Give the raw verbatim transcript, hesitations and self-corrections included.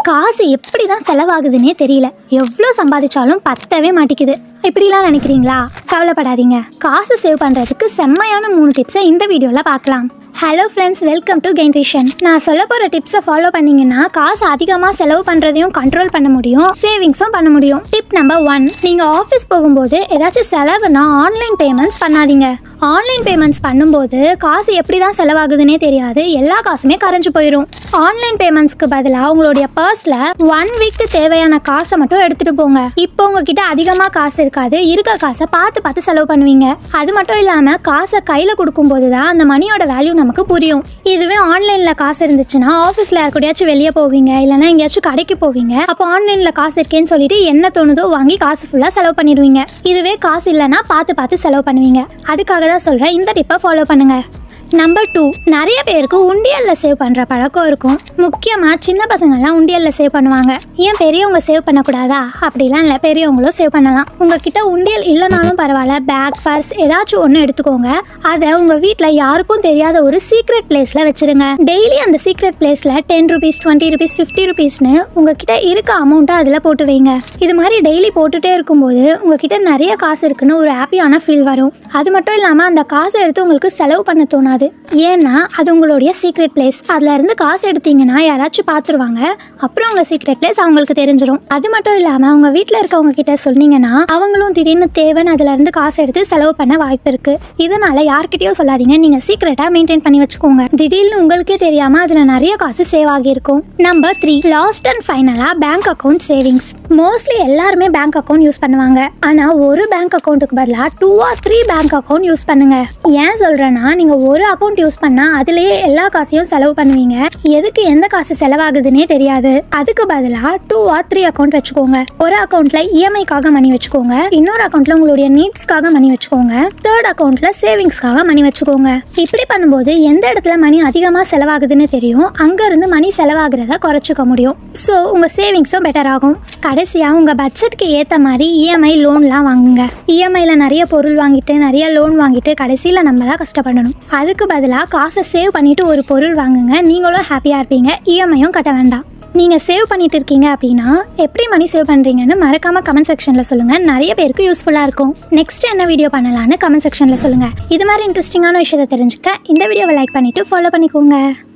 காசு எப்படி தான் செலவாகுதுன்னே தெரியல. எவ்வளோ சம்பாதிச்சாலும் பத்தவே மாட்டேங்குது. இப்படிலாம் நினைக்கிறீங்களா? கவலைப்படாதீங்க. காசு சேவ் பண்ணுறதுக்கு செம்மையான மூணு டிப்ஸை இந்த வீடியோவில் பார்க்கலாம். Hello friends, welcome to Gain Vision. நான் சொல்ல போகிற டிப்ஸை ஃபாலோ பண்ணிங்கன்னா காசு அதிகமாக செலவு பண்ணுறதையும் கண்ட்ரோல் பண்ண முடியும், சேவிங்ஸும் பண்ண முடியும். டிப் நம்பர் ஒன், நீங்கள் ஆஃபீஸ் போகும்போது ஏதாச்சும் செலவுனா ஆன்லைன் பேமெண்ட்ஸ் பண்ணாதீங்க. ஆன்லைன் பேமெண்ட்ஸ் பண்ணும்போது காசு எப்படி தான் செலவாகுதுன்னே தெரியாது, எல்லா காசுமே கரைஞ்சு போயிடும். ஆன்லைன் பேமெண்ட்ஸ்க்கு பதிலாக உங்களுடைய பர்ஸில் ஒன் வீக்கு தேவையான காசை மட்டும் எடுத்துகிட்டு போங்க. இப்போ உங்ககிட்ட அதிகமாக காசு இருக்காது, இருக்க காசை பார்த்து பார்த்து செலவு பண்ணுவீங்க. அது மட்டும் இல்லாமல் காசை கையில் கொடுக்கும்போது தான் அந்த மணியோட வேல்யூ நமக்கு புரியும். இதுவே ஆன்லைனில் காசு இருந்துச்சுன்னா ஆஃபீஸில் யாருக்கூடயாச்சும் வெளியே போவீங்க, இல்லைனா எங்கேயாச்சும் கடைக்கு போவீங்க. அப்போ ஆன்லைனில் காசு இருக்கேன்னு சொல்லிட்டு என்ன தோணுதோ வாங்கி காசு ஃபுல்லாக செலவு பண்ணிடுவீங்க. இதுவே காசு இல்லைன்னா பார்த்து பார்த்து செலவு பண்ணுவீங்க. அதுக்காக தான் சொல்கிறேன், இந்த டிப்பை ஃபாலோ பண்ணுங்க. நம்பர் டூ, நிறைய பேருக்கு உண்டியலில் சேவ் பண்ணுற பழக்கம் இருக்கும். முக்கியமாக சின்ன பசங்கள்லாம் உண்டியலில் சேவ் பண்ணுவாங்க. ஏன் பெரியவங்க சேவ் பண்ணக்கூடாதா? அப்படிலாம் இல்லை, பெரியவங்களும் சேவ் பண்ணலாம். உங்ககிட்ட உண்டியல் இல்லைனாலும் பரவாயில்ல, பேக், பர்ஸ் ஏதாச்சும் ஒன்று எடுத்துக்கோங்க. அதை உங்கள் வீட்டில் யாருக்கும் தெரியாத ஒரு சீக்ரெட் பிளேஸில் வச்சுருங்க. டெய்லி அந்த சீக்ரெட் பிளேஸில் ten rupees twenty rupees fifty ருபீஸ்னு உங்ககிட்ட இருக்க அமௌண்ட்டை அதில் போட்டு வைங்க. இது மாதிரி டெய்லி போட்டுகிட்டே இருக்கும்போது உங்ககிட்ட நிறைய காசு இருக்குன்னு ஒரு ஹாப்பியான ஃபீல் வரும். அது மட்டும் இல்லாமல் அந்த காசை எடுத்து உங்களுக்கு செலவு பண்ண தோணாது. ஏன்னா அது உங்களுடைய சீக்ரெட் பிளேஸ். அதுல இருந்து காசு எடுத்தீங்கன்னா யாராச்சும் பார்த்துருவாங்க, அப்புறம் உங்க சீக்ரெட் பிளேஸ் அவங்களுக்கு தெரிஞ்சிடும். அது மட்டும் இல்லாம உங்க வீட்டுல இருக்கவங்க கிட்ட சொன்னீங்கன்னா அவங்களும் திடீர்னு தேவைன்னு அதுல இருந்து காசு எடுத்து செலவு பண்ண வாய்ப்பு இருக்கு. இதனால யார்கிட்டயும் சொல்லாதீங்க, நீங்க சீக்ரெட்டா மெயின்டைன் பண்ணி வச்சுக்கோங்க. திடீர்னு உங்களுக்கே தெரியாம அதுல நிறைய காசு சேவ் ஆகி இருக்கும். நம்பர் த்ரீ, லாஸ்ட் அண்ட் ஃபைனலா பேங்க் அக்கௌண்ட் சேவிங்ஸ். மோஸ்ட்லி எல்லாருமே பேங்க் அக்கௌண்ட் யூஸ் பண்ணுவாங்க. ஆனா ஒரு பேங்க் அக்கௌண்ட்டுக்கு பதிலாக two or three bank account use பண்ணுங்க. ஏன் சொல்றேன்னா, நீங்க ஒரு அக்கௌண்ட் யூஸ் பண்ணா அதுலயே எல்லா காசையும் செலவு பண்ணுவீங்க. எதுக்கு எந்த காசு செலவாகுதுன்னே தெரியாது. அதுக்கு பதிலா டூ ஆர் த்ரீ அக்கௌண்ட் வச்சுக்கோங்க. ஒரு அக்கௌண்ட்ல இஎம்ஐக்காக மணி வச்சுக்கோங்க, இன்னொரு அக்கௌண்ட்ல உங்களுடைய நீட்ஸ்க்காக மணி வச்சுக்கோங்க, தேர்ட் அக்கௌண்ட்ல சேவிங்ஸ்க்காக மணி வச்சுக்கோங்க. இப்படி பண்ணும்போது எந்த இடத்துல மணி அதிகமா செலவாகுதுன்னு தெரியும், அங்க இருந்து மணி செலவாகிறத குறைச்சிக்க முடியும். ஸோ உங்க சேவிங்ஸும் பெட்டர் ஆகும். கடைசியா உங்க பட்ஜெட்க்கு ஏத்த மாதிரி இஎம்ஐ லோன்லாம் வாங்குங்க. இஎம்ஐல நிறைய பொருள் வாங்கிட்டு நிறைய லோன் வாங்கிட்டு கடைசியில நம்ம தான் கஷ்டப்படணும். அதுக்கு பதிலாக காசை சேவ் பண்ணிட்டு ஒரு பொருள் வாங்குங்க, நீங்களும் ஹாப்பியாக இருப்பீங்க, இஎம்ஐயும் கட்ட வேண்டாம். நீங்கள் சேவ் பண்ணிட்டு இருக்கீங்க அப்படின்னா எப்படி மணி சேவ் பண்ணுறீங்கன்னு மறக்காம கமெண்ட் செக்ஷனில் சொல்லுங்கள். நிறைய பேருக்கு யூஸ்ஃபுல்லாக இருக்கும். நெக்ஸ்ட் என்ன வீடியோ பண்ணலான்னு கமெண்ட் செக்ஷனில் சொல்லுங்கள். இது மாதிரி இன்ட்ரெஸ்டிங்கான விஷயத்தை தெரிஞ்சுக்க இந்த வீடியோவை லைக் பண்ணிவிட்டு ஃபாலோ பண்ணிக்கோங்க.